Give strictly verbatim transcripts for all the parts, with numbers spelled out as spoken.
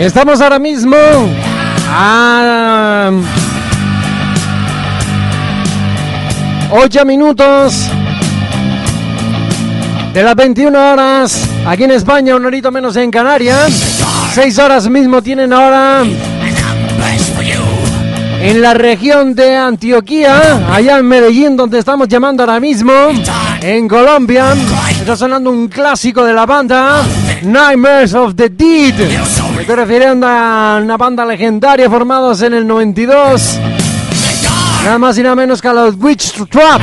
Estamos ahora mismo a ocho minutos de las veintiuna horas aquí en España, un horito menos en Canarias. seis horas mismo tienen ahora en la región de Antioquia, allá en Medellín, donde estamos llamando ahora mismo, en Colombia. Está sonando un clásico de la banda, Nightmares of the Dead. Me estoy refiriendo a una banda legendaria formados en el noventa y dos, nada más y nada menos que a los Witch Trap.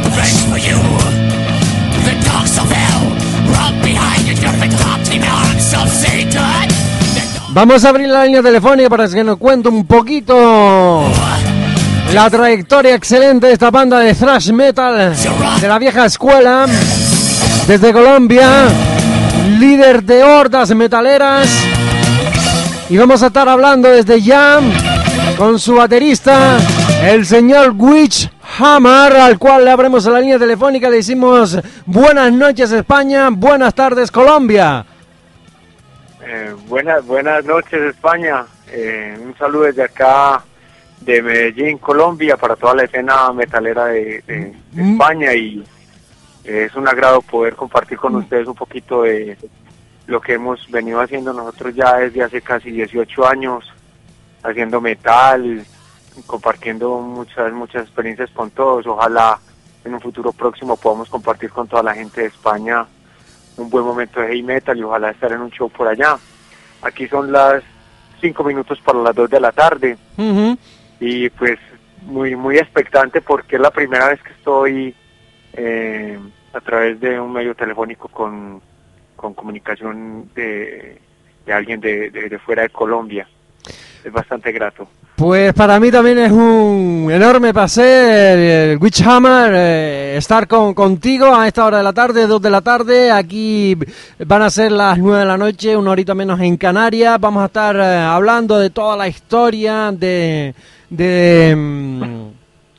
Vamos a abrir la línea telefónica para que nos cuente un poquito la trayectoria excelente de esta banda de thrash metal de la vieja escuela, desde Colombia, líder de hordas metaleras. Y vamos a estar hablando desde ya con su baterista, el señor Witch Hammer, al cual le abrimos la línea telefónica. Le decimos buenas noches España, buenas tardes Colombia. Eh, buenas, buenas noches España, eh, un saludo desde acá de Medellín, Colombia, para toda la escena metalera de, de, de mm. España, y eh, es un agrado poder compartir con mm. ustedes un poquito de lo que hemos venido haciendo nosotros ya desde hace casi dieciocho años, haciendo metal, compartiendo muchas, muchas experiencias con todos. Ojalá en un futuro próximo podamos compartir con toda la gente de España un buen momento de heavy metal y ojalá estar en un show por allá. Aquí son las cinco minutos para las dos de la tarde. Uh-huh. Y pues muy muy expectante porque es la primera vez que estoy eh, a través de un medio telefónico con, con comunicación de, de alguien de, de, de fuera de Colombia. Es bastante grato. Pues para mí también es un enorme placer, eh, Witch Hammer, eh, estar con, contigo a esta hora de la tarde, dos de la tarde. Aquí van a ser las nueve de la noche, una horita menos en Canarias. Vamos a estar eh, hablando de toda la historia de de, um,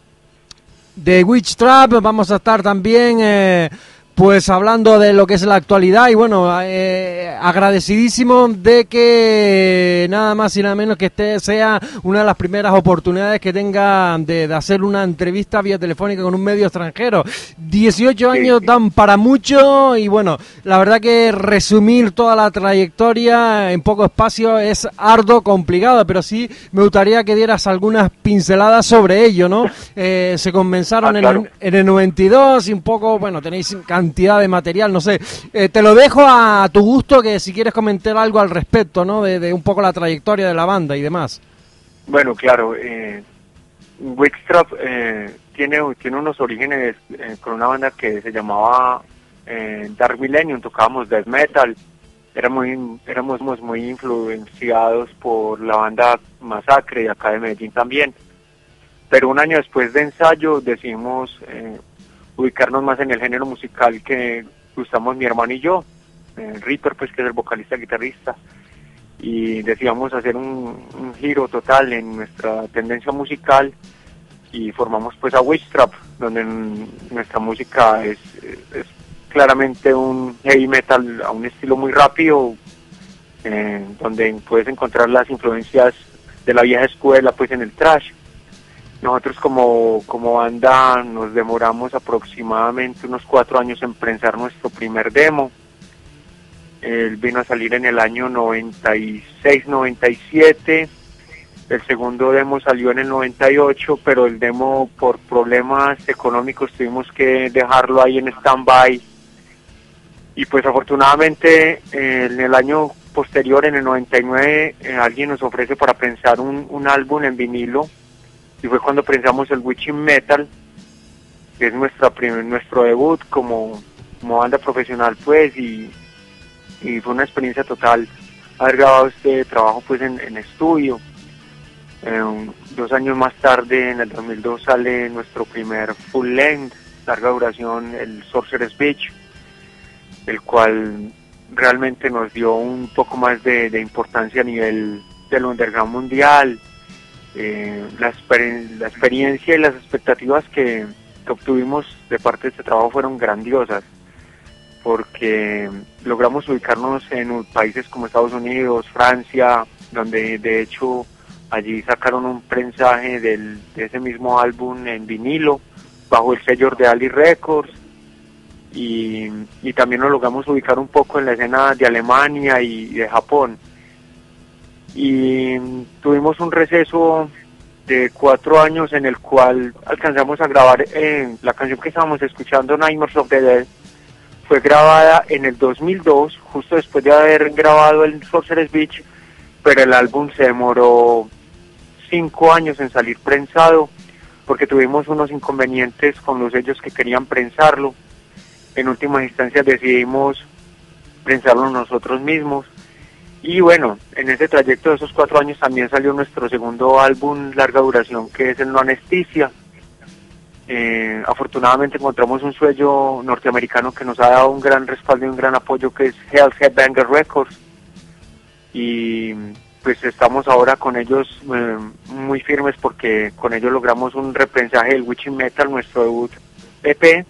de Witch Trap. Vamos a estar también eh, pues hablando de lo que es la actualidad y bueno, eh, agradecidísimo de que nada más y nada menos que este sea una de las primeras oportunidades que tenga de, de hacer una entrevista vía telefónica con un medio extranjero. dieciocho años dan para mucho y bueno, la verdad que resumir toda la trayectoria en poco espacio es arduo, complicado, pero sí me gustaría que dieras algunas pinceladas sobre ello, ¿no? Eh, se comenzaron ah, claro. en, en el noventa y dos y un poco, bueno, tenéis cantidad de material, no sé, eh, te lo dejo a tu gusto, que si quieres comentar algo al respecto, ¿no? De, de un poco la trayectoria de la banda y demás. Bueno, claro, eh, Witch Trap eh, tiene, tiene unos orígenes eh, con una banda que se llamaba eh, Dark Millennium, tocábamos death metal, éramos muy, éramos muy influenciados por la banda Masacre de acá de Medellín también, pero un año después de ensayo decidimos eh, ubicarnos más en el género musical que gustamos mi hermano y yo, eh, Reaper, pues, que es el vocalista guitarrista, y decidimos hacer un, un giro total en nuestra tendencia musical y formamos pues a Witch Trap, donde nuestra música es, es claramente un heavy metal a un estilo muy rápido, eh, donde puedes encontrar las influencias de la vieja escuela pues en el thrash. Nosotros como, como banda nos demoramos aproximadamente unos cuatro años en prensar nuestro primer demo. Él vino a salir en el año noventa y seis noventa y siete. El segundo demo salió en el noventa y ocho, pero el demo por problemas económicos tuvimos que dejarlo ahí en stand-by. Y pues afortunadamente eh, en el año posterior, en el noventa y nueve, eh, alguien nos ofrece para prensar un, un álbum en vinilo. Y fue cuando prensamos el Witch Metal, que es nuestra prim- nuestro debut como, como banda profesional, pues, y, y fue una experiencia total haber grabado este trabajo pues en, en estudio. Eh, un, dos años más tarde, en el dos mil dos, sale nuestro primer full length, larga duración, el Sorcerer's Beach, el cual realmente nos dio un poco más de, de importancia a nivel del underground mundial. Eh, la, exper- la experiencia y las expectativas que, que obtuvimos de parte de este trabajo fueron grandiosas, porque logramos ubicarnos en países como Estados Unidos, Francia, donde de hecho allí sacaron un prensaje del, de ese mismo álbum en vinilo, bajo el sello de Ali Records, y, y también nos logramos ubicar un poco en la escena de Alemania y de Japón. Y tuvimos un receso de cuatro años en el cual alcanzamos a grabar eh, la canción que estábamos escuchando, Nightmares of the Dead. Fue grabada en el dos mil dos, justo después de haber grabado el Sorcerer's Beach, pero el álbum se demoró cinco años en salir prensado, porque tuvimos unos inconvenientes con los sellos que querían prensarlo. En últimas instancias decidimos prensarlo nosotros mismos. Y bueno, en ese trayecto de esos cuatro años también salió nuestro segundo álbum larga duración, que es el No Anestesia. Eh, afortunadamente encontramos un sello norteamericano que nos ha dado un gran respaldo y un gran apoyo, que es Hell's Headbanger Records, y pues estamos ahora con ellos eh, muy firmes, porque con ellos logramos un reprensaje del Witching Metal, nuestro debut E P,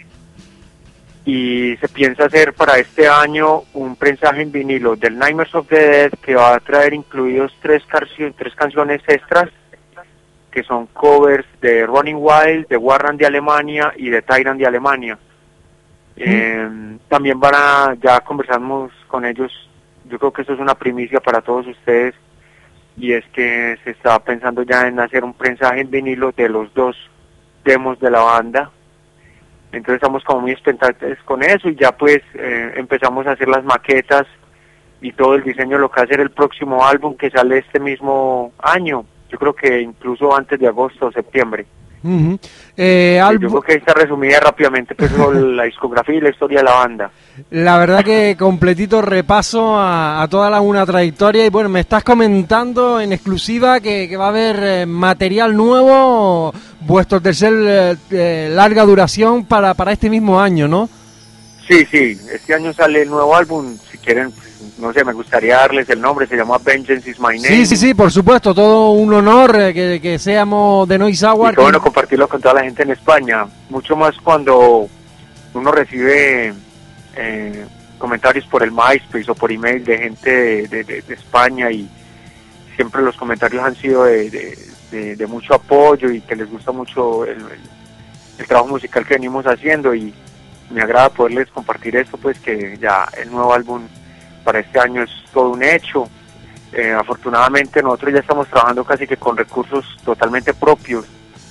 y se piensa hacer para este año un prensaje en vinilo del Nightmares of the Dead, que va a traer incluidos tres, tres canciones extras, que son covers de Running Wild, de Warren de Alemania y de Tyrant de Alemania. Mm. Eh, también van a, ya conversamos con ellos, yo creo que eso es una primicia para todos ustedes, y es que se está pensando ya en hacer un prensaje en vinilo de los dos demos de la banda. Entonces estamos como muy expectantes con eso, y ya pues eh, empezamos a hacer las maquetas y todo el diseño de lo que va a ser el próximo álbum, que sale este mismo año. Yo creo que incluso antes de agosto o septiembre. Uh-huh. eh, sí, yo creo que está resumida rápidamente pues la discografía y la historia de la banda. La verdad que completito repaso a, a toda la, una trayectoria. Y bueno, me estás comentando en exclusiva que, que va a haber eh, material nuevo, vuestro tercer eh, eh, larga duración para, para este mismo año, ¿no? Sí, sí, este año sale el nuevo álbum. Si quieren, no sé, me gustaría darles el nombre, se llama Vengeance is My Name. Sí, sí, sí, por supuesto, todo un honor eh, que, que seamos de Noise Hour. Y qué bueno compartirlo con toda la gente en España, mucho más cuando uno recibe eh, comentarios por el MySpace o por email de gente de, de, de, de España, y siempre los comentarios han sido de, de, de, de mucho apoyo, y que les gusta mucho el, el, el trabajo musical que venimos haciendo, y me agrada poderles compartir esto, pues que ya el nuevo álbum para este año es todo un hecho. Eh, afortunadamente nosotros ya estamos trabajando casi que con recursos totalmente propios,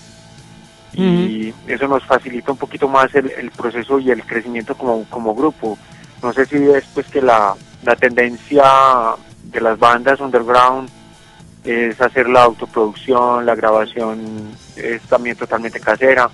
y uh-huh. eso nos facilita un poquito más el, el proceso y el crecimiento como, como grupo. No sé si es pues que la, la tendencia de las bandas underground es hacer la autoproducción, la grabación es también totalmente casera,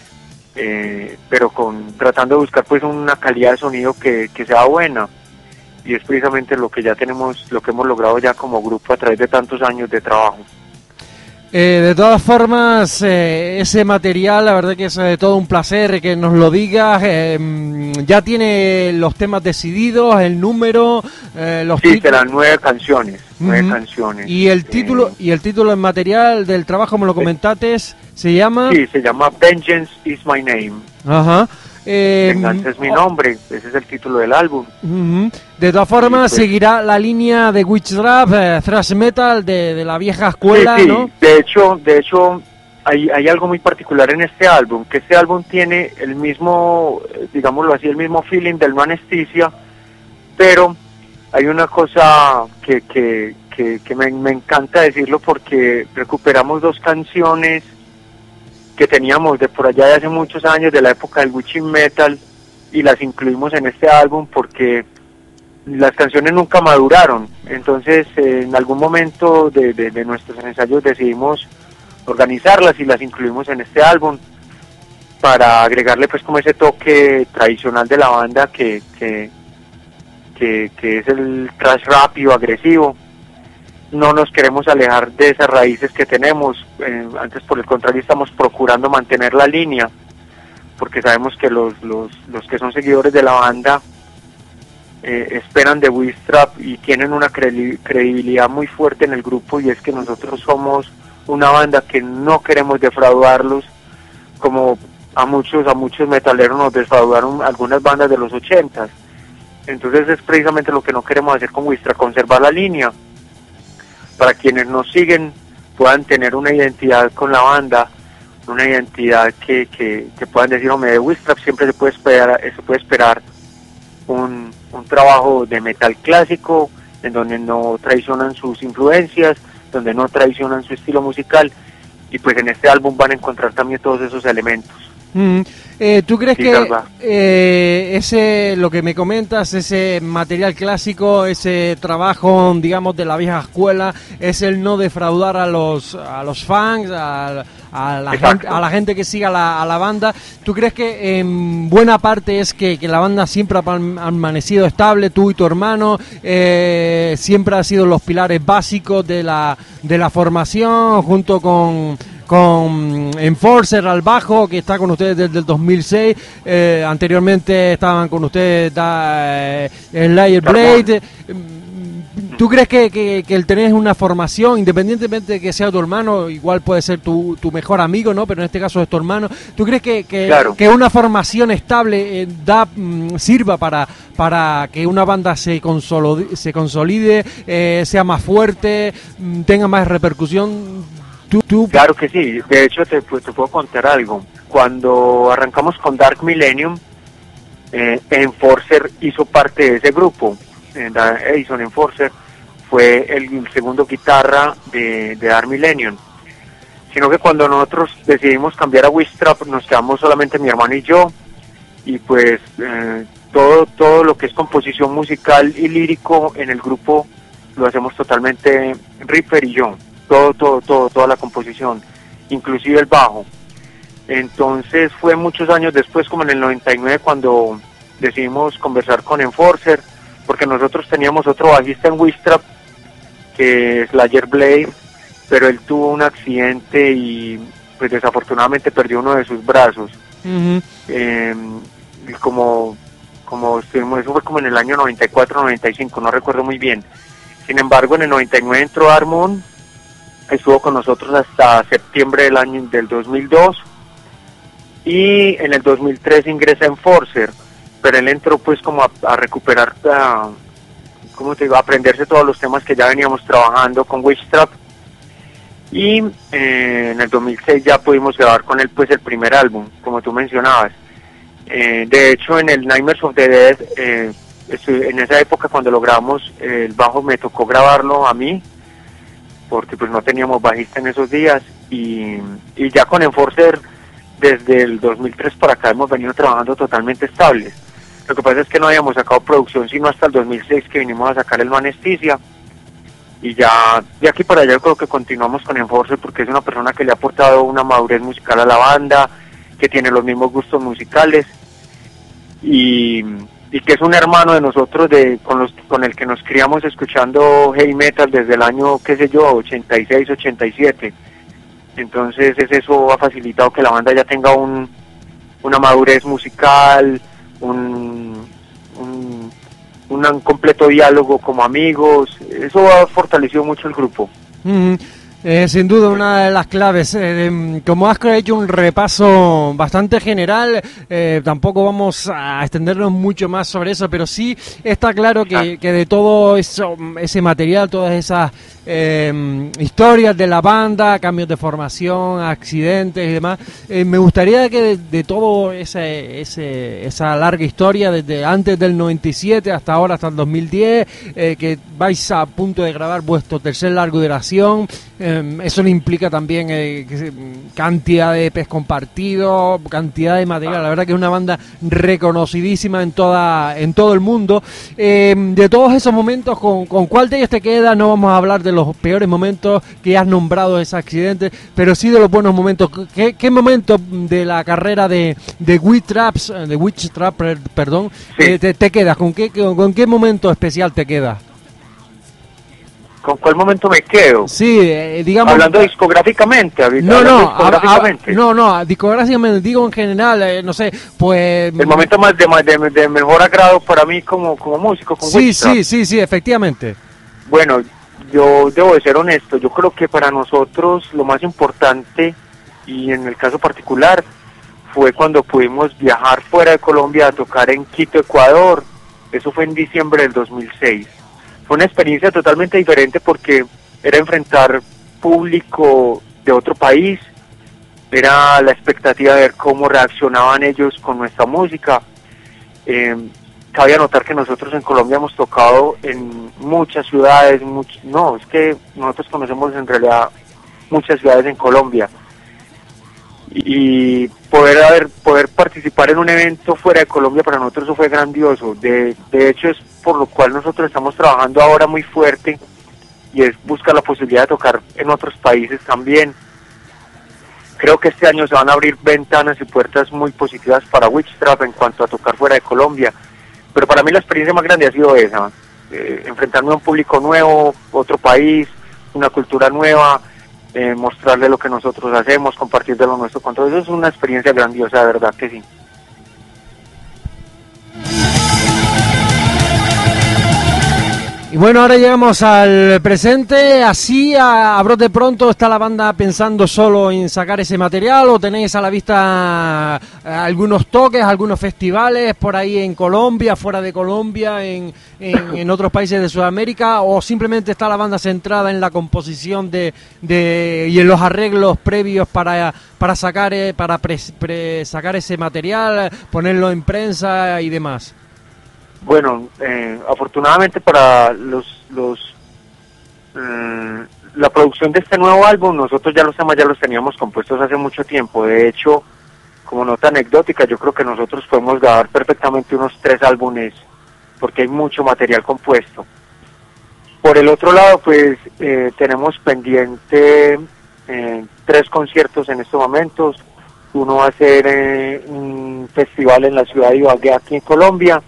eh, pero con tratando de buscar pues una calidad de sonido que, que sea buena. Y es precisamente lo que ya tenemos, lo que hemos logrado ya como grupo a través de tantos años de trabajo. Eh, de todas formas, eh, ese material, la verdad que es de todo un placer que nos lo digas. Eh, ya tiene los temas decididos, el número, eh, los sí, serán nueve canciones, nueve uh-huh. canciones. Y el título, eh, y el título del material del trabajo, como lo comentaste, se llama. Sí, se llama Vengeance is My Name. Ajá. Eh, Venganza es mi nombre, ese es el título del álbum. Uh-huh. De todas formas, pues, seguirá la línea de Witch Trap, eh, thrash metal de, de la vieja escuela, sí, sí. ¿no? De hecho, de hecho hay, hay algo muy particular en este álbum, que este álbum tiene el mismo, digámoslo así, el mismo feeling del No Anestesia, pero hay una cosa que, que, que, que me, me encanta decirlo, porque recuperamos dos canciones que teníamos de por allá de hace muchos años, de la época del Witching Metal, y las incluimos en este álbum porque las canciones nunca maduraron. Entonces, eh, en algún momento de, de, de nuestros ensayos decidimos organizarlas y las incluimos en este álbum para agregarle pues como ese toque tradicional de la banda, que, que, que, que es el thrash rápido, agresivo. No nos queremos alejar de esas raíces que tenemos, eh, antes por el contrario estamos procurando mantener la línea, porque sabemos que los, los, los que son seguidores de la banda eh, esperan de Witch Trap y tienen una cre- credibilidad muy fuerte en el grupo, y es que nosotros somos una banda que no queremos defraudarlos, como a muchos, a muchos metaleros nos defraudaron algunas bandas de los ochentas. Entonces es precisamente lo que no queremos hacer con Witch Trap, conservar la línea. para quienes nos siguen puedan tener una identidad con la banda, una identidad que, que, que puedan decir, hombre, de Wistrap siempre se puede esperar, se puede esperar un, un trabajo de metal clásico, en donde no traicionan sus influencias, donde no traicionan su estilo musical, y pues en este álbum van a encontrar también todos esos elementos. Mm. Eh, ¿Tú crees Sí, que Salva. eh, ese, lo que me comentas, ese material clásico, ese trabajo, digamos, de la vieja escuela, es el no defraudar a los a los fans, a, a, la, gente, a la gente que siga la, a la banda? ¿Tú crees que en buena parte es que, que la banda siempre ha permanecido estable, tú y tu hermano, eh, siempre han sido los pilares básicos de la, de la formación, junto con... con Enforcer al bajo, que está con ustedes desde el dos mil seis, eh, anteriormente estaban con ustedes da, eh, Slayer Blade? ¿Tú crees que, que, que el tener una formación, independientemente de que sea tu hermano, igual puede ser tu, tu mejor amigo, ¿no? Pero en este caso es tu hermano, ¿tú crees que, que, Claro. que una formación estable eh, da mm, sirva para, para que una banda se consolide, se consolide eh, sea más fuerte, mm, tenga más repercusión? ¿Tú, tú... Claro que sí, de hecho te, pues, te puedo contar algo. Cuando arrancamos con Dark Millennium, eh, Enforcer hizo parte de ese grupo. Eh, Edison Enforcer fue el segundo guitarra de, de Dark Millennium. Sino que cuando nosotros decidimos cambiar a Wistrap, nos quedamos solamente mi hermano y yo, y pues eh, todo, todo lo que es composición musical y lírico en el grupo lo hacemos totalmente Ripper y yo. Todo, todo, todo, toda la composición, inclusive el bajo. Entonces fue muchos años después, como en el noventa y nueve, cuando decidimos conversar con Enforcer, porque nosotros teníamos otro bajista en Wistrap, que es Slayer Blade, pero él tuvo un accidente y pues desafortunadamente perdió uno de sus brazos. Uh-huh. Eh, como, como estuvimos, eso fue como en el año noventa y cuatro, noventa y cinco, no recuerdo muy bien. Sin embargo, en el noventa y nueve entró Armon, estuvo con nosotros hasta septiembre del año del dos mil dos, y en el dos mil tres ingresa Enforcer, pero él entró pues como a, a recuperar, a, ¿cómo te digo?, a aprenderse todos los temas que ya veníamos trabajando con Wistrap, y eh, en el dos mil seis ya pudimos grabar con él pues el primer álbum, como tú mencionabas. Eh, de hecho, en el Nightmares of the Dead, eh, en esa época cuando lo grabamos, eh, el bajo me tocó grabarlo a mí, porque pues no teníamos bajista en esos días, y, y ya con Enforcer desde el dos mil tres para acá hemos venido trabajando totalmente estables. Lo que pasa es que no habíamos sacado producción sino hasta el dos mil seis, que vinimos a sacar el No Anestesia, y ya de aquí para allá yo creo que continuamos con Enforcer, porque es una persona que le ha aportado una madurez musical a la banda, que tiene los mismos gustos musicales, y... y que es un hermano de nosotros, de con los con el que nos criamos escuchando heavy metal desde el año, qué sé yo, ochenta y seis, ochenta y siete. Entonces es, eso ha facilitado que la banda ya tenga un una madurez musical, un, un, un completo diálogo como amigos. Eso ha fortalecido mucho el grupo. Mm-hmm. Eh, sin duda una de las claves. Eh, como has hecho un repaso bastante general, eh, tampoco vamos a extendernos mucho más sobre eso, pero sí está claro que, que de todo eso, ese material, todas esas eh, historias de la banda, cambios de formación, accidentes y demás, eh, me gustaría que de, de todo ese, ese, esa larga historia, desde antes del noventa y siete hasta ahora, hasta el dos mil diez, eh, que vais a punto de grabar vuestro tercer largo duración, eh, eso le implica también eh, cantidad de E Pes compartidos, cantidad de material. La verdad que es una banda reconocidísima en toda en todo el mundo. Eh, de todos esos momentos, ¿con, ¿con cuál de ellos te queda? No vamos a hablar de los peores momentos que has nombrado, ese accidente, pero sí de los buenos momentos. ¿Qué, qué momento de la carrera de, de Wistraps, de Wistrap, perdón, sí. eh, te, te quedas? ¿Con qué, con, ¿Con qué momento especial te quedas? ¿Con cuál momento me quedo? Sí, eh, digamos... Hablando discográficamente. No, no, discográficamente. A, a, no, no, discográficamente, digo en general, eh, no sé, pues... El momento más de, de, de mejor agrado para mí como, como músico. Con sí, sí, sí, sí, efectivamente. Bueno, yo debo de ser honesto, yo creo que para nosotros lo más importante, y en el caso particular, fue cuando pudimos viajar fuera de Colombia a tocar en Quito, Ecuador. Eso fue en diciembre del dos mil seis. Fue una experiencia totalmente diferente porque era enfrentar público de otro país, era la expectativa de ver cómo reaccionaban ellos con nuestra música. Eh, cabe notar que nosotros en Colombia hemos tocado en muchas ciudades, much, no, es que nosotros conocemos en realidad muchas ciudades en Colombia, y poder haber, poder participar en un evento fuera de Colombia para nosotros eso fue grandioso. De, de hecho es por lo cual nosotros estamos trabajando ahora muy fuerte, y es buscar la posibilidad de tocar en otros países también. Creo que este año se van a abrir ventanas y puertas muy positivas para Witchtrap en cuanto a tocar fuera de Colombia, pero para mí la experiencia más grande ha sido esa, eh, enfrentarme a un público nuevo, otro país, una cultura nueva, eh, mostrarle lo que nosotros hacemos, compartir de lo nuestro con todos. Eso es una experiencia grandiosa, de verdad que sí. Y bueno, ahora llegamos al presente. Así, a, a brote pronto, ¿está la banda pensando solo en sacar ese material o tenéis a la vista eh, algunos toques, algunos festivales por ahí en Colombia, fuera de Colombia, en, en, en otros países de Sudamérica, o simplemente está la banda centrada en la composición de, de y en los arreglos previos para, para sacar eh, para pre, pre, sacar ese material, ponerlo en prensa y demás? Bueno, eh, afortunadamente para los, los eh, la producción de este nuevo álbum, nosotros ya los temas ya los teníamos compuestos hace mucho tiempo. De hecho, como nota anecdótica, yo creo que nosotros podemos grabar perfectamente unos tres álbumes, porque hay mucho material compuesto. Por el otro lado, pues eh, tenemos pendiente eh, tres conciertos en estos momentos. Uno va a ser eh, un festival en la ciudad de Ibagué, aquí en Colombia.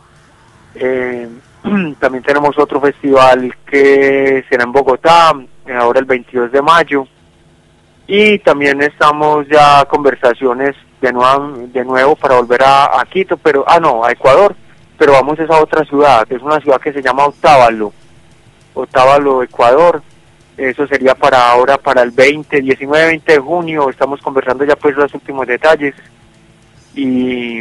Eh, también tenemos otro festival que será en Bogotá, eh, ahora el veintidós de mayo, y también estamos ya conversaciones de nuevo, de nuevo para volver a, a Quito, pero, ah no, a Ecuador, pero vamos a esa otra ciudad, que es una ciudad que se llama Otavalo, Otavalo, Ecuador. Eso sería para ahora, para el veinte, diecinueve, veinte de junio, estamos conversando ya pues los últimos detalles, y...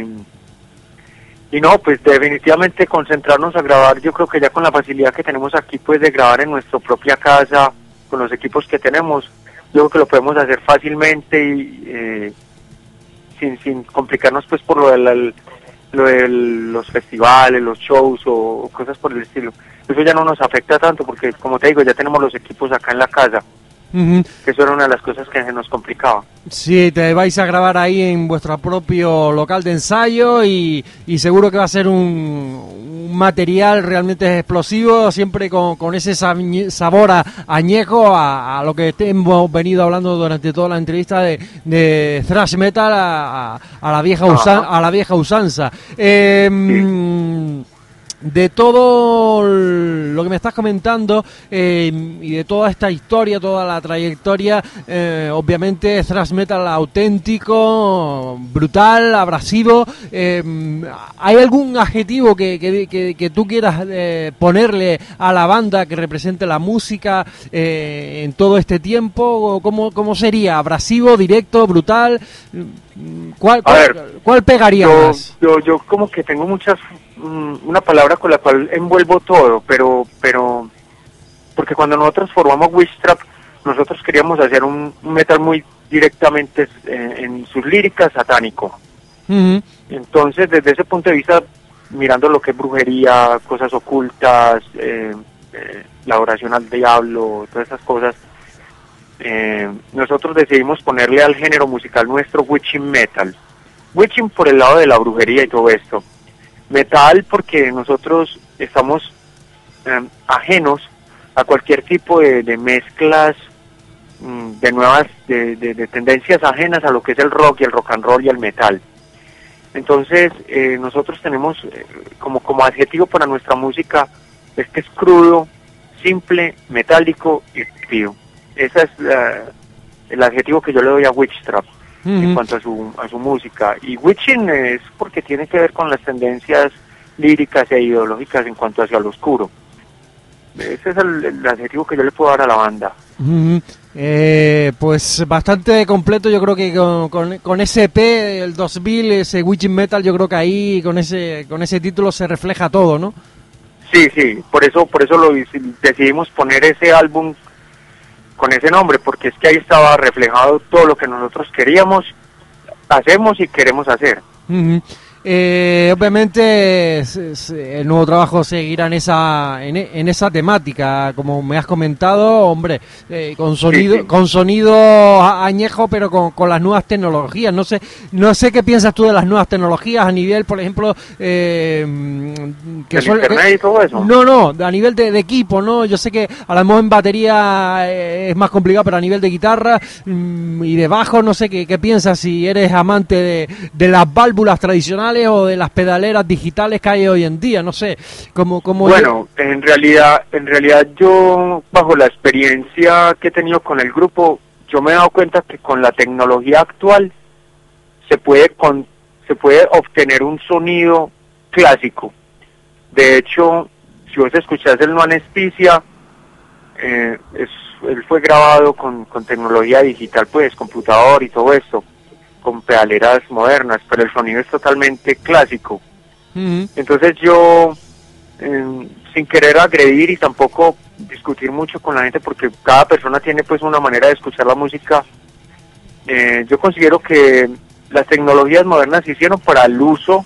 Y no, pues definitivamente concentrarnos a grabar, yo creo que ya con la facilidad que tenemos aquí, pues de grabar en nuestra propia casa, con los equipos que tenemos, yo creo que lo podemos hacer fácilmente y eh, sin, sin complicarnos pues por lo de, la, lo de los festivales, los shows o, o cosas por el estilo. Eso ya no nos afecta tanto porque, como te digo, ya tenemos los equipos acá en la casa. Uh-huh. Que eso era una de las cosas que se nos complicaba. Sí, te vais a grabar ahí en vuestro propio local de ensayo y, y seguro que va a ser un, un material realmente explosivo, siempre con, con ese sabor a, añejo a, a lo que hemos venido hablando durante toda la entrevista de, de thrash metal a, a, a, la, vieja usan, a la vieja usanza. Eh, sí. De todo lo que me estás comentando eh, y de toda esta historia, toda la trayectoria, eh, obviamente thrash metal auténtico, brutal, abrasivo. Eh, ¿Hay algún adjetivo que, que, que, que tú quieras eh, ponerle a la banda que represente la música eh, en todo este tiempo? ¿Cómo, cómo sería? ¿Abrasivo, directo, brutal? ¿Cuál, cuál, ver, ¿cuál pegaría yo, más? Yo, yo como que tengo muchas... una palabra con la cual envuelvo todo, pero pero porque cuando nosotros formamos Witchtrap, nosotros queríamos hacer un, un metal muy directamente en, en sus líricas satánico. Uh-huh. Entonces, desde ese punto de vista, mirando lo que es brujería, cosas ocultas, eh, eh, la oración al diablo, todas esas cosas, eh, nosotros decidimos ponerle al género musical nuestro witching metal. Witching por el lado de la brujería y todo esto. Metal porque nosotros estamos eh, ajenos a cualquier tipo de, de mezclas, mm, de nuevas, de, de, de tendencias ajenas a lo que es el rock y el rock and roll y el metal. Entonces eh, nosotros tenemos eh, como, como adjetivo para nuestra música es que es crudo, simple, metálico y frío. Ese es uh, el adjetivo que yo le doy a Witchtrap. Uh-huh. En cuanto a su a su música, y witching es porque tiene que ver con las tendencias líricas e ideológicas en cuanto hacia lo oscuro. Ese es el, el adjetivo que yo le puedo dar a la banda. Uh-huh. Eh, pues bastante completo, yo creo que con, con, con ese E P, el dos mil, ese Witching Metal, yo creo que ahí con ese con ese título se refleja todo, ¿no? Sí, sí, por eso por eso lo decidimos poner ese álbum con ese nombre, porque es que ahí estaba reflejado todo lo que nosotros queríamos, hacemos y queremos hacer. Uh-huh. Eh, obviamente s- s- el nuevo trabajo seguirá en esa en, e- en esa temática, como me has comentado, hombre, eh, con sonido Sí, sí. con sonido a- añejo, pero con, con las nuevas tecnologías. No sé no sé qué piensas tú de las nuevas tecnologías a nivel, por ejemplo, eh, mm, que El suele- internet que- y todo eso. no, no, a nivel de, de equipo, ¿no? Yo sé que a lo mejor en batería eh, es más complicado, pero a nivel de guitarra mm, y de bajo, no sé qué, qué piensas, si eres amante de, de las válvulas tradicionales o de las pedaleras digitales que hay hoy en día, no sé, como... como Bueno, en realidad, en realidad yo, bajo la experiencia que he tenido con el grupo, yo me he dado cuenta que con la tecnología actual se puede con, se puede obtener un sonido clásico. De hecho, si vos escuchás el No Anestesia, eh, es, él fue grabado con, con tecnología digital, pues, computador y todo esto, con pedaleras modernas, pero el sonido es totalmente clásico. Ujú. Entonces yo, eh, sin querer agredir y tampoco discutir mucho con la gente, porque cada persona tiene pues una manera de escuchar la música, eh, yo considero que las tecnologías modernas se hicieron para el uso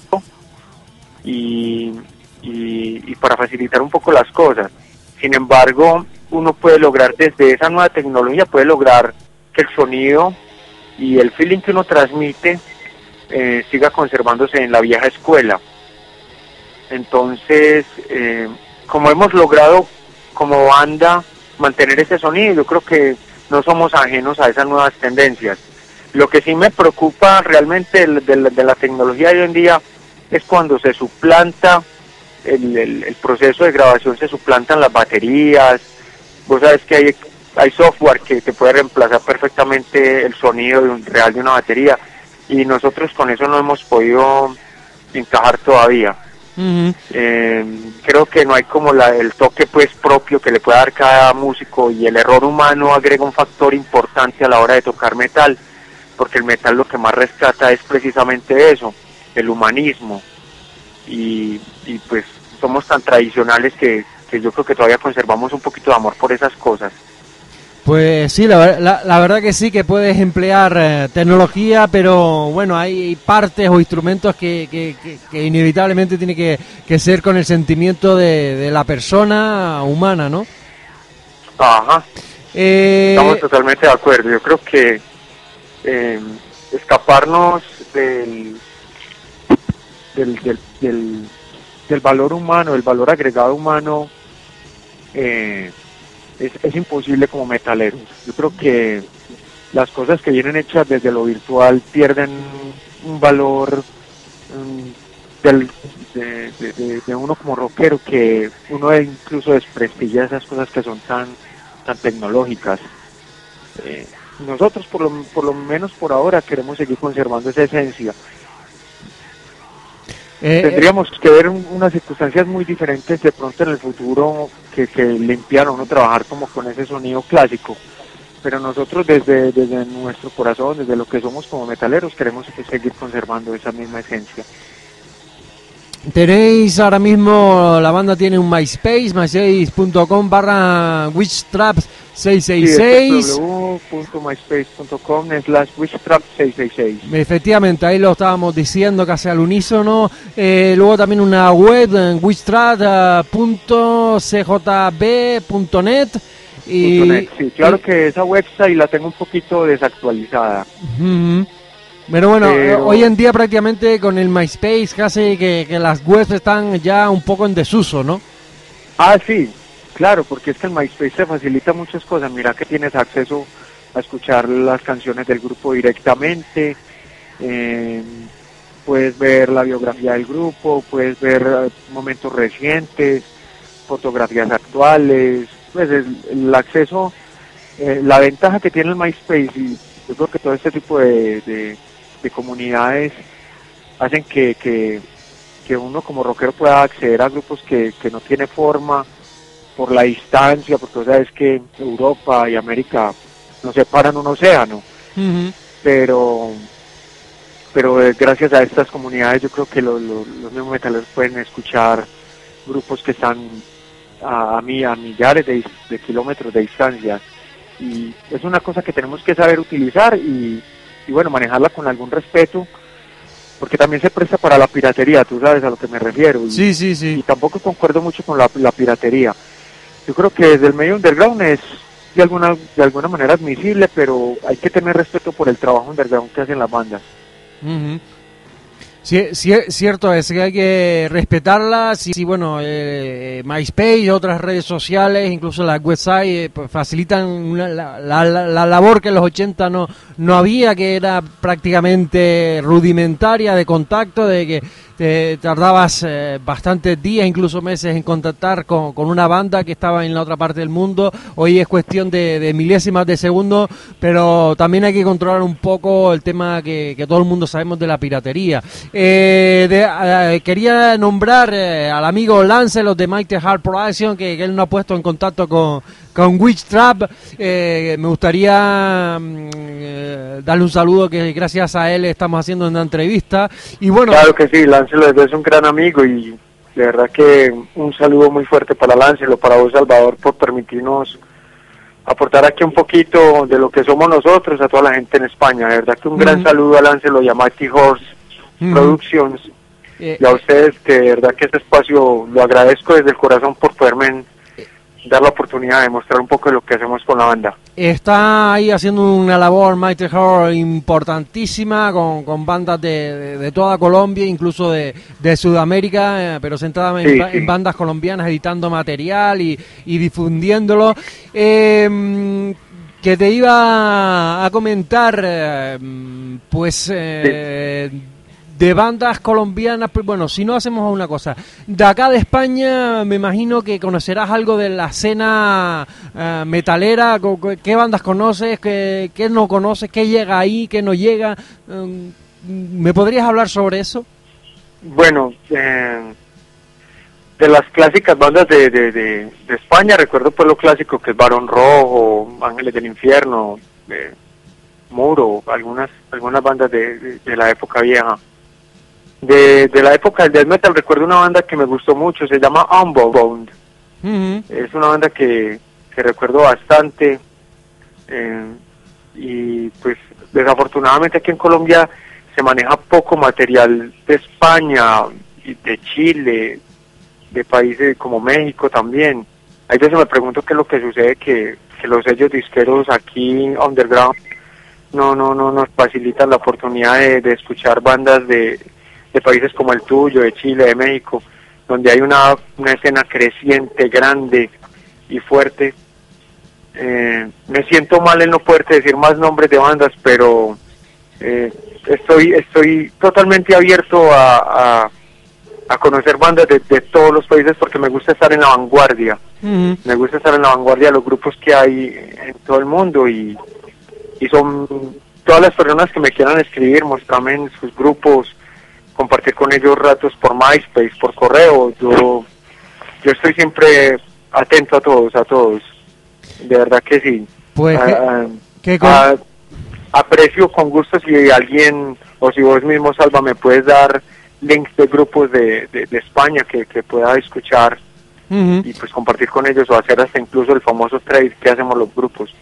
y, y, y para facilitar un poco las cosas. Sin embargo, uno puede lograr desde esa nueva tecnología, puede lograr que el sonido y el feeling que uno transmite eh, siga conservándose en la vieja escuela. Entonces, eh, como hemos logrado como banda mantener ese sonido, yo creo que no somos ajenos a esas nuevas tendencias. Lo que sí me preocupa realmente de, de, de la tecnología de hoy en día es cuando se suplanta el, el, el proceso de grabación, se suplantan las baterías. Vos sabes que hay, hay software que te puede reemplazar perfectamente el sonido de un, real de una batería, y nosotros con eso no hemos podido encajar todavía. Uh-huh. Eh, creo que no hay como la, el toque pues propio que le pueda dar cada músico, y el error humano agrega un factor importante a la hora de tocar metal, porque el metal lo que más rescata es precisamente eso, el humanismo, y, y pues somos tan tradicionales que, que yo creo que todavía conservamos un poquito de amor por esas cosas. Pues sí, la, ver- la, la verdad que sí, que puedes emplear eh, tecnología, pero bueno, hay partes o instrumentos que, que, que, que inevitablemente tiene que, que ser con el sentimiento de, de la persona humana, ¿no? Ajá, Eh, estamos totalmente de acuerdo. Yo creo que eh, escaparnos del, del, del, del, del valor humano, del valor agregado humano, eh, es, es imposible como metaleros. Yo creo que las cosas que vienen hechas desde lo virtual pierden un valor um, del, de, de, de, de uno como rockero, que uno incluso desprestigia esas cosas que son tan, tan tecnológicas. Eh, nosotros por lo, por lo menos por ahora queremos seguir conservando esa esencia. eh, Tendríamos que ver un- unas circunstancias muy diferentes de pronto en el futuro que, que limpian a uno trabajar como con ese sonido clásico, pero nosotros desde, desde nuestro corazón, desde lo que somos como metaleros, queremos que seguir conservando esa misma esencia. Tenéis ahora mismo, la banda tiene un MySpace, myspace.com barra witchtraps seis seis seis. w w w punto myspace punto com slash witchtrap seis seis seis. Efectivamente, ahí lo estábamos diciendo casi al unísono. Eh, luego también una web en witchtrap punto c j b punto net. Y, Net. Sí, claro y- que esa website la tengo un poquito desactualizada. Ujú. Pero bueno, eh, Pero- hoy en día prácticamente con el MySpace casi que, que las webs están ya un poco en desuso, ¿no? Ah, sí, claro, porque es que el MySpace te facilita muchas cosas. Mira que tienes acceso a escuchar las canciones del grupo directamente, eh, puedes ver la biografía del grupo, puedes ver eh, momentos recientes, fotografías actuales, pues el, el acceso, eh, la ventaja que tiene el MySpace, y yo creo que todo este tipo de, de, de comunidades hacen que, que, que uno como rockero pueda acceder a grupos que, que no tiene forma por la distancia, porque sabes que Europa y América nos separan un océano, Ujú. pero pero eh, gracias a estas comunidades yo creo que lo- lo- los mismos metaleros pueden escuchar grupos que están a, a, mi- a millares de, dis- de kilómetros de distancia, y es una cosa que tenemos que saber utilizar y, y bueno, manejarla con algún respeto, porque también se presta para la piratería, tú sabes a lo que me refiero. Y, sí, sí, sí. Y tampoco concuerdo mucho con la, la piratería. Yo creo que desde el medio underground es de alguna, de alguna manera admisible, pero hay que tener respeto por el trabajo underground que hacen las bandas. Uh-huh. Sí, sí, cierto es que hay que respetarlas y, y bueno, eh, MySpace, otras redes sociales, incluso las websites, eh, pues facilitan una, la, la, la labor que en los ochenta no, no había, que era prácticamente rudimentaria de contacto, de que te tardabas eh, bastantes días, incluso meses en contactar con, con una banda que estaba en la otra parte del mundo. Hoy es cuestión de, de milésimas de segundo, pero también hay que controlar un poco el tema que, que todo el mundo sabemos de la piratería. Eh, de, eh, quería nombrar eh, al amigo Lancelot de Mighty Heart Production, que, que él nos ha puesto en contacto con, con Witch Trap. Eh, me gustaría eh, darle un saludo, que gracias a él estamos haciendo una entrevista. Y bueno, claro que sí, Lancelot es un gran amigo y de verdad que un saludo muy fuerte para Lancelot, para vos, Salvador, por permitirnos aportar aquí un poquito de lo que somos nosotros a toda la gente en España. De verdad que un mm. gran saludo a Lancelot y a Mighty Horse mm. Productions eh, y a ustedes, que de verdad que este espacio lo agradezco desde el corazón por poderme dar la oportunidad de mostrar un poco de lo que hacemos con la banda. Está ahí haciendo una labor Mighty Heart importantísima con, con bandas de, de, de toda Colombia, incluso de, de Sudamérica, eh, pero centrada en, sí, sí. en bandas colombianas, editando material y, y difundiéndolo. Eh, que te iba a comentar, eh, pues... Eh, sí. de bandas colombianas, bueno, si no hacemos una cosa, de acá de España me imagino que conocerás algo de la escena uh, metalera. ¿Qué bandas conoces? ¿Qué, qué no conoces? ¿Qué llega ahí? ¿Qué no llega? Um, ¿Me podrías hablar sobre eso? Bueno, eh, de las clásicas bandas de, de, de, de España, recuerdo pues lo clásico que es Barón Rojo, Ángeles del Infierno, eh, Muro, algunas algunas bandas de, de, de la época vieja. De, de la época del death metal recuerdo una banda que me gustó mucho, se llama Unbound. Uh-huh. Es una banda que, que recuerdo bastante, eh, y pues desafortunadamente aquí en Colombia se maneja poco material de España, y de Chile, de países como México también. Ahí veces me pregunto qué es lo que sucede, que, que los sellos disqueros aquí underground no no no nos facilitan la oportunidad de, de escuchar bandas de de países como el tuyo, de Chile, de México, donde hay una, una escena creciente, grande y fuerte. Eh, me siento mal en no poder decir más nombres de bandas, pero eh, estoy estoy totalmente abierto a, a, a conocer bandas de, de todos los países, porque me gusta estar en la vanguardia. Uh-huh. Me gusta estar en la vanguardia de los grupos que hay en todo el mundo, y, y son todas las personas que me quieran escribir, mostrarme en sus grupos, compartir con ellos ratos por MySpace, por correo. Yo yo estoy siempre atento a todos, a todos. De verdad que sí. Pues, a, ¿qué, qué a, aprecio con gusto si alguien, o si vos mismo, Salva, me puedes dar links de grupos de, de, de España que, que pueda escuchar, uh-huh. y pues compartir con ellos, o hacer hasta incluso el famoso trade que hacemos los grupos.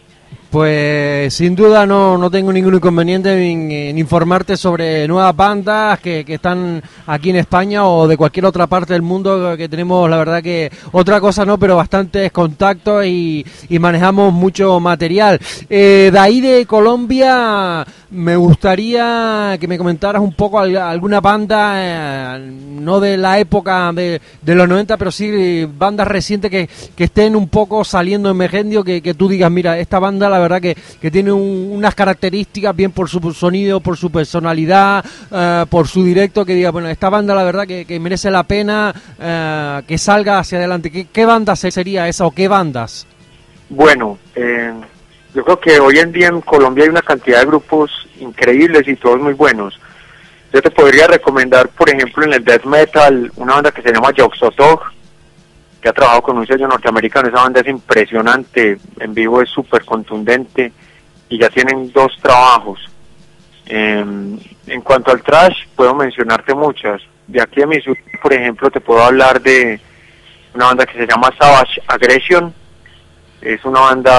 Pues sin duda no, no tengo ningún inconveniente en, en informarte sobre nuevas bandas que, que están aquí en España o de cualquier otra parte del mundo, que tenemos, la verdad que otra cosa no, pero bastantes contactos y, y manejamos mucho material. Eh, de ahí de Colombia me gustaría que me comentaras un poco alguna banda, eh, no de la época de, de los noventa, pero sí bandas recientes que, que estén un poco saliendo emergendio, que, que tú digas, mira, esta banda la verdad que, que tiene un, unas características, bien por su sonido, por su personalidad, uh, por su directo, que diga, bueno, esta banda la verdad que, que merece la pena uh, que salga hacia adelante. ¿Qué, qué banda sería esa o qué bandas? Bueno, eh, yo creo que hoy en día en Colombia hay una cantidad de grupos increíbles y todos muy buenos. Yo te podría recomendar, por ejemplo, en el death metal, una banda que se llama Yoxotok, que ha trabajado con un sello norteamericano. Esa banda es impresionante, en vivo es súper contundente, y ya tienen dos trabajos. Eh, en cuanto al thrash, puedo mencionarte muchas. De aquí a mi ciudad, por ejemplo, te puedo hablar de una banda que se llama Savage Aggression. Es una banda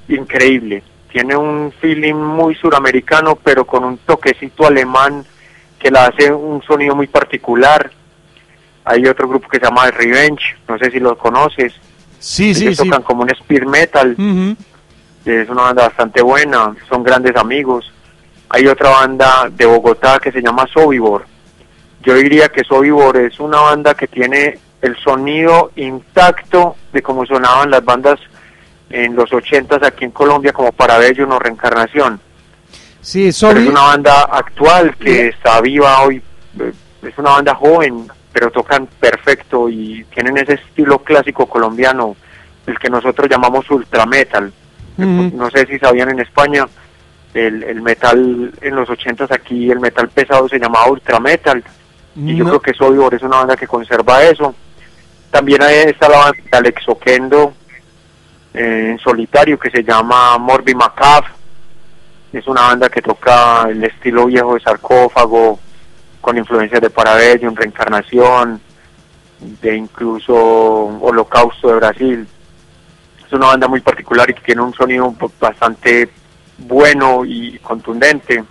increíble. Tiene un feeling muy suramericano, pero con un toquecito alemán que la hace un sonido muy particular. Hay otro grupo que se llama The Revenge, no sé si lo conoces. Sí, sí, Ellos sí. tocan como un spear metal. Uh-huh. Es una banda bastante buena, son grandes amigos. Hay otra banda de Bogotá que se llama Sobibor. Yo diría que Sobibor es una banda que tiene el sonido intacto de cómo sonaban las bandas en los ochentas aquí en Colombia, como Parabellum o Reencarnación. Sí, Sobi... Pero es una banda actual que está viva hoy, es una banda joven, pero tocan perfecto y tienen ese estilo clásico colombiano, el que nosotros llamamos ultra metal. Uh-huh. No sé si sabían, en España el, el metal en los ochentas aquí, el metal pesado se llamaba ultra metal, y no. yo creo que Sobibor es una banda que conserva eso. También está la banda de Alex Oquendo eh, en solitario, que se llama Morbid Macabre. Es una banda que toca el estilo viejo de Sarcófago, con influencias de Parabellum, Reencarnación, de incluso Holocausto de Brasil. Es una banda muy particular y que tiene un sonido bastante bueno y contundente.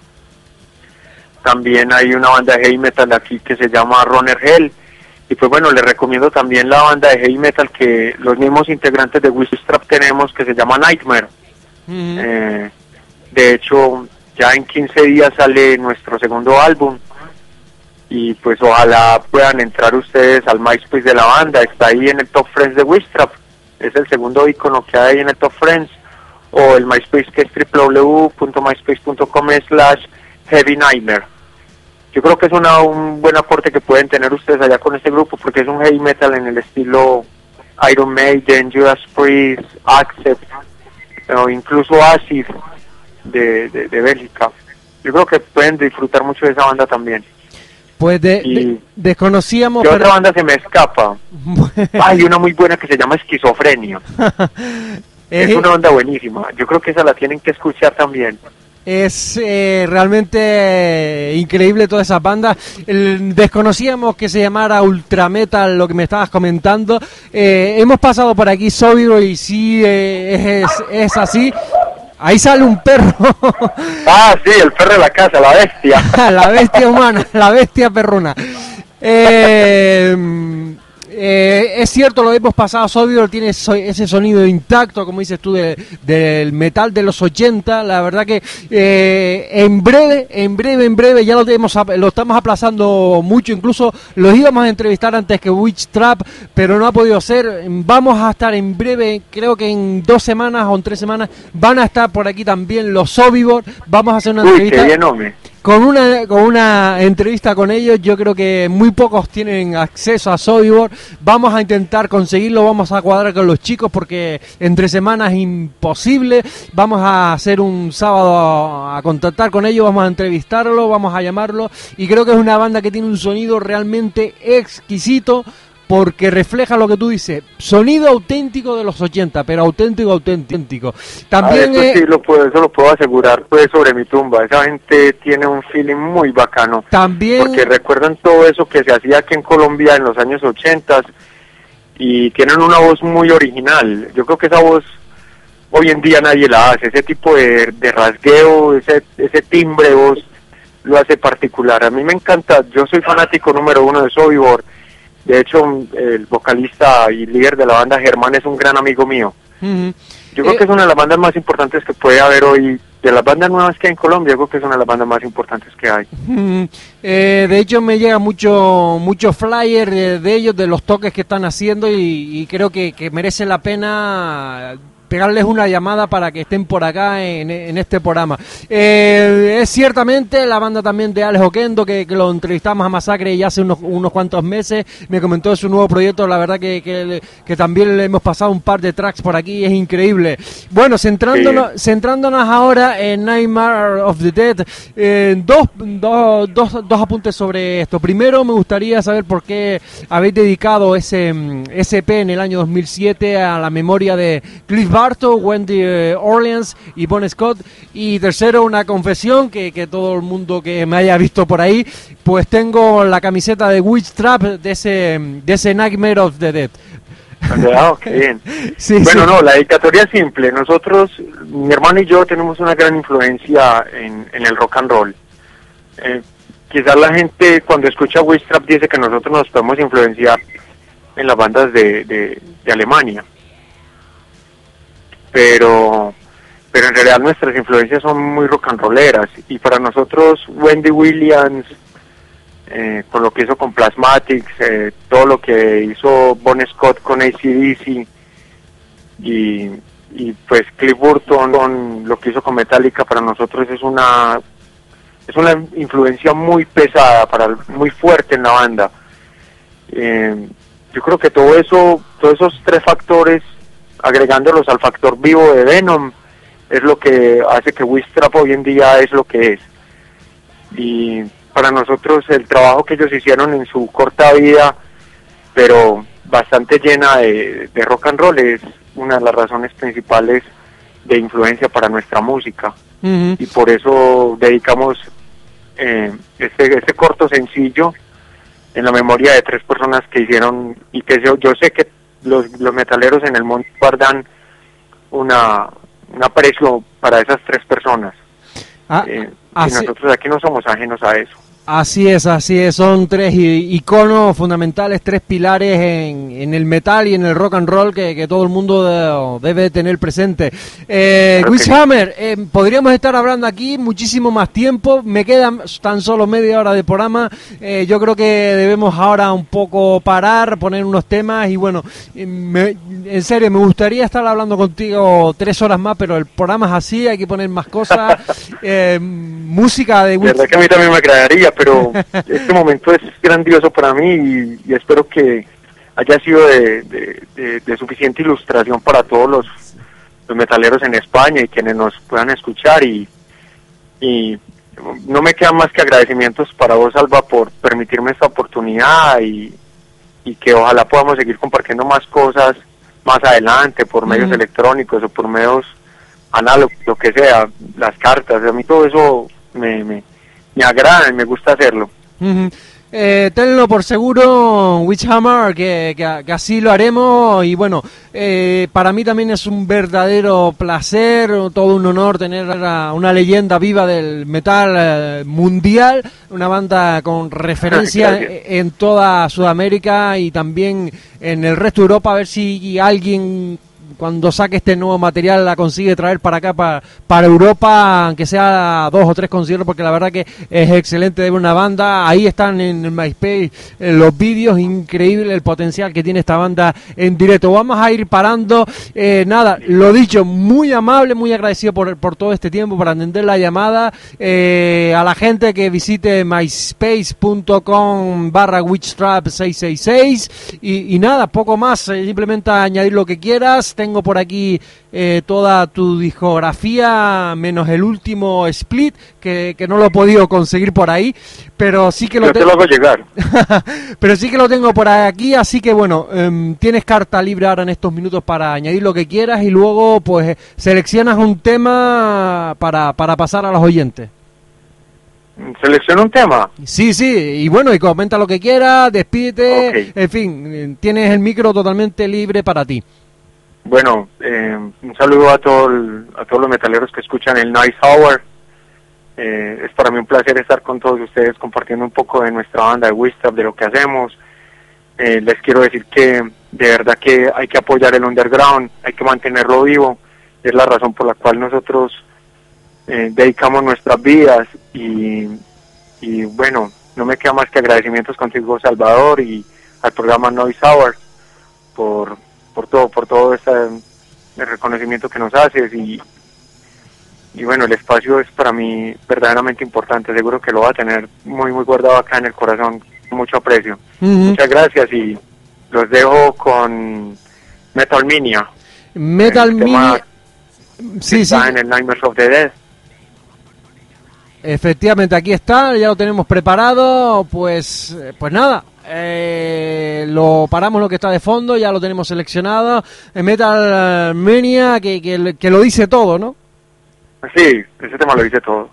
También hay una banda de heavy metal aquí que se llama Runner Hell. Y pues bueno, les recomiendo también la banda de heavy metal que los mismos integrantes de Witchtrap tenemos, que se llama Nightmare. Uh-huh. Eh, de hecho, ya en quince días sale nuestro segundo álbum. Y pues ojalá puedan entrar ustedes al MySpace de la banda. Está ahí en el Top Friends de Witchtrap. Es el segundo icono que hay en el Top Friends. O el MySpace, que es w w w punto myspace punto com slash heavy nightmare. Yo creo que es una, un buen aporte que pueden tener ustedes allá con este grupo, porque es un heavy metal en el estilo Iron Maiden, Judas Priest, Accept, o incluso Acid de, de, de Bélgica. Yo creo que pueden disfrutar mucho de esa banda también. Pues de, de, desconocíamos... ¿Qué pero... otra banda se me escapa? Hay una muy buena que se llama Esquizofrenia. Es una banda buenísima. Yo creo que esa la tienen que escuchar también. Es eh, realmente eh, increíble toda esa banda. El, desconocíamos que se llamara Ultra Metal, lo que me estabas comentando. Eh, hemos pasado por aquí Sobibor y sí, eh, es, es así. Ahí sale un perro. Ah, sí, el perro de la casa, la bestia. La bestia humana, la bestia perruna. Eh... Eh, es cierto, lo hemos pasado, Sobibor tiene so, ese sonido intacto, como dices tú, de, del metal de los ochenta. La verdad que eh, en breve, en breve, en breve, ya lo, tenemos, lo estamos aplazando mucho, incluso los íbamos a entrevistar antes que Witchtrap, pero no ha podido ser. Vamos a estar en breve, creo que en dos semanas o en tres semanas, van a estar por aquí también los Sobibor. Vamos a hacer una Uy, entrevista. Qué bien, hombre. Con una con una entrevista con ellos. Yo creo que muy pocos tienen acceso a Sobibor. Vamos a intentar conseguirlo, vamos a cuadrar con los chicos porque entre semanas es imposible. Vamos a hacer un sábado a, a contactar con ellos, vamos a entrevistarlo, vamos a llamarlo, y creo que es una banda que tiene un sonido realmente exquisito, porque refleja lo que tú dices, sonido auténtico de los ochenta, pero auténtico, auténtico. También ah, eso eh, sí lo puedo, eso lo puedo asegurar, pues sobre mi tumba. Esa gente tiene un feeling muy bacano. También, porque recuerdan todo eso que se hacía aquí en Colombia en los años ochenta y tienen una voz muy original. Yo creo que esa voz hoy en día nadie la hace. Ese tipo de, de rasgueo, ese, ese timbre de voz lo hace particular. A mí me encanta, yo soy fanático número uno de Sobibor. De hecho, el vocalista y líder de la banda, Germán, es un gran amigo mío. Uh-huh. Yo creo eh, que es una de las bandas más importantes que puede haber hoy. De las bandas nuevas que hay en Colombia, yo creo que es una de las bandas más importantes que hay. Uh-huh. Eh, de hecho, me llega mucho mucho flyer de, de ellos, de los toques que están haciendo, y, y creo que, que merece la pena pegarles una llamada para que estén por acá en, en este programa. Eh, es ciertamente la banda también de Alex Oquendo, que, que lo entrevistamos a Masacre ya hace unos, unos cuantos meses, me comentó de su nuevo proyecto. La verdad que, que, que también le hemos pasado un par de tracks por aquí, es increíble. Bueno, centrándonos, sí. centrándonos ahora en Nightmare of the Dead, eh, dos, dos, dos, dos apuntes sobre esto. Primero, me gustaría saber por qué habéis dedicado ese ese E P en el año dos mil siete a la memoria de Cliff Bartow, Wendy eh, Orleans y Bon Scott. Y tercero, una confesión que, que todo el mundo que me haya visto por ahí, pues tengo la camiseta de Witchtrap de ese, de ese Nightmare of the Dead. Ah, qué bien. Sí, bueno, sí. no, la dedicatoria es simple. Nosotros, mi hermano y yo, tenemos una gran influencia en, en el rock and roll. Eh, quizás la gente cuando escucha Wistrap dice que nosotros nos podemos influenciar en las bandas de, de, de Alemania. Pero, pero en realidad nuestras influencias son muy rock and rolleras. Y para nosotros, Wendy Williams, eh, con lo que hizo con Plasmatics, eh, todo lo que hizo Bon Scott con A C D C, y, y pues Cliff Burton con lo que hizo con Metallica, para nosotros es una es una influencia muy pesada, para muy fuerte en la banda. Eh, yo creo que todo eso, todos esos tres factores, agregándolos al factor vivo de Venom, es lo que hace que Wistrap hoy en día es lo que es. Y para nosotros el trabajo que ellos hicieron en su corta vida, pero bastante llena de, de rock and roll, es una de las razones principales de influencia para nuestra música. Uh-huh. Y por eso dedicamos eh, este, este corto sencillo en la memoria de tres personas que hicieron, y que yo, yo sé que los, los metaleros en el mundo guardan una, un aprecio para esas tres personas. Ah, eh, y nosotros aquí no somos ajenos a eso. Así es, así es, son tres iconos fundamentales, tres pilares en, en el metal y en el rock and roll que, que todo el mundo de, debe tener presente. Eh, Witch Hammer, eh, podríamos estar hablando aquí muchísimo más tiempo, me quedan tan solo media hora de programa, eh, yo creo que debemos ahora un poco parar, poner unos temas y bueno, me, en serio, me gustaría estar hablando contigo tres horas más, pero el programa es así, hay que poner más cosas, eh, música de... La verdad que a mí también me agradaría, pero este momento es grandioso para mí y, y espero que haya sido de, de, de, de suficiente ilustración para todos los, los metaleros en España y quienes nos puedan escuchar, y, y no me quedan más que agradecimientos para vos, Alba, por permitirme esta oportunidad, y, y que ojalá podamos seguir compartiendo más cosas más adelante por medios mm. electrónicos o por medios análogos, lo que sea, las cartas. A mí todo eso me... me me agrada y me gusta hacerlo. Uh-huh. Eh, tenlo por seguro, Witch Hammer, que, que, que así lo haremos. Y bueno, eh, para mí también es un verdadero placer, todo un honor tener a una leyenda viva del metal eh, mundial, una banda con referencia en toda Sudamérica y también en el resto de Europa, a ver si alguien cuando saque este nuevo material la consigue traer para acá, para, para Europa, aunque sea dos o tres conciertos, porque la verdad que es excelente de una banda. Ahí están en el MySpace en los vídeos, increíble el potencial que tiene esta banda en directo. Vamos a ir parando, eh, nada, lo dicho, muy amable, muy agradecido por, por todo este tiempo, por atender la llamada, eh, a la gente que visite myspace.com barra witchtrap seis seis seis y, y nada, poco más, eh, simplemente añadir lo que quieras. Tengo por aquí eh, toda tu discografía, menos el último split, que, que no lo he podido conseguir por ahí, pero sí que lo Yo tengo. te lo hago llegar. Pero sí que lo tengo por aquí, así que bueno, um, tienes carta libre ahora en estos minutos para añadir lo que quieras y luego pues seleccionas un tema para, para pasar a los oyentes. ¿Selecciona un tema? Sí, sí, y bueno, y comenta lo que quieras, despídete, okay. En fin, tienes el micro totalmente libre para ti. Bueno, eh, un saludo a, todo el, a todos los metaleros que escuchan el Nice Hour. Eh, es para mí un placer estar con todos ustedes compartiendo un poco de nuestra banda de Wistrap, de lo que hacemos. Eh, les quiero decir que de verdad que hay que apoyar el underground, hay que mantenerlo vivo. Es la razón por la cual nosotros eh, dedicamos nuestras vidas y, y bueno, no me queda más que agradecimientos contigo, Salvador, y al programa Noise Hour por... por todo por todo este el reconocimiento que nos haces, y y bueno, el espacio es para mí verdaderamente importante, seguro que lo va a tener muy muy guardado acá en el corazón, con mucho aprecio. Uh-huh. Muchas gracias y los dejo con Metal Mania. Metal Mania, sí, está sí. en el Nightmares of the Dead. Efectivamente, aquí está, ya lo tenemos preparado, pues pues nada. Eh, lo paramos lo que está de fondo, ya lo tenemos seleccionado. Metal Mania, que, que, que lo dice todo, ¿no? Sí, ese tema lo dice todo.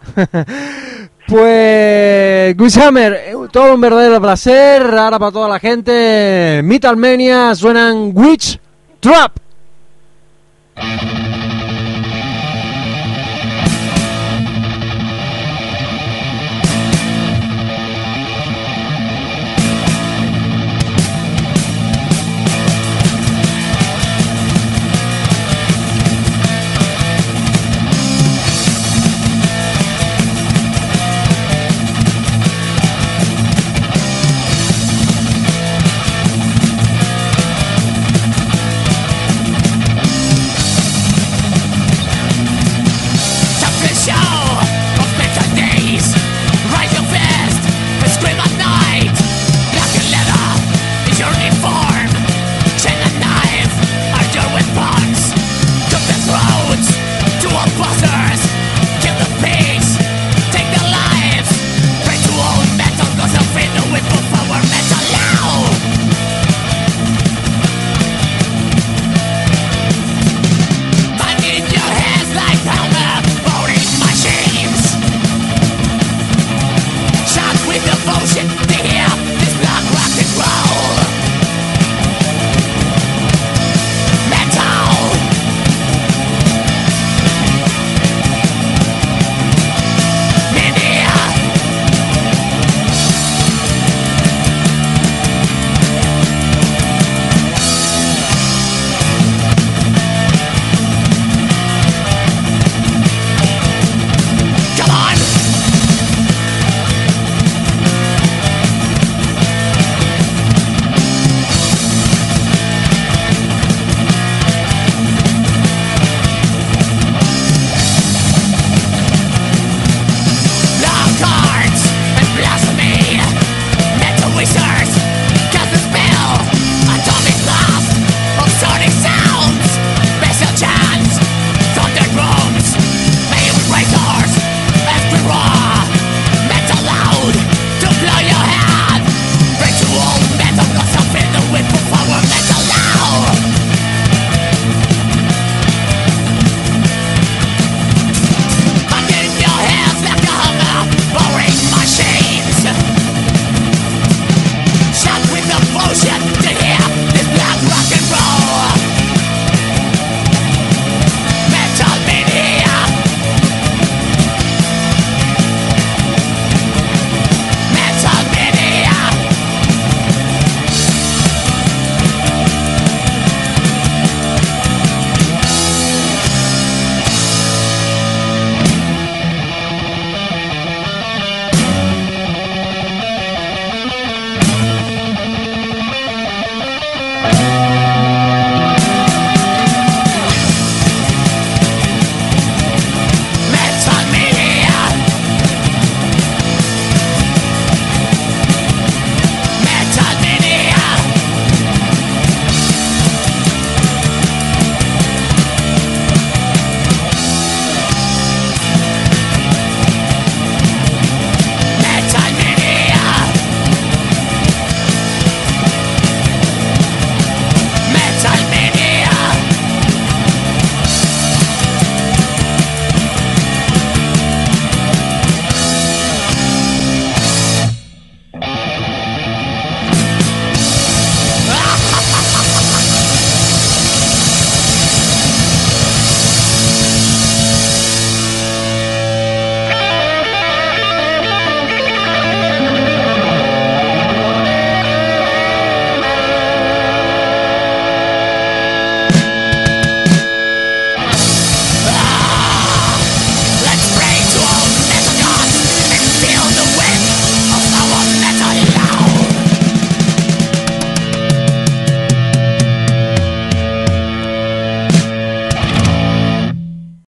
Pues, Witch Hammer, todo un verdadero placer. Ahora para toda la gente, Metal Mania, suenan Witch Trap.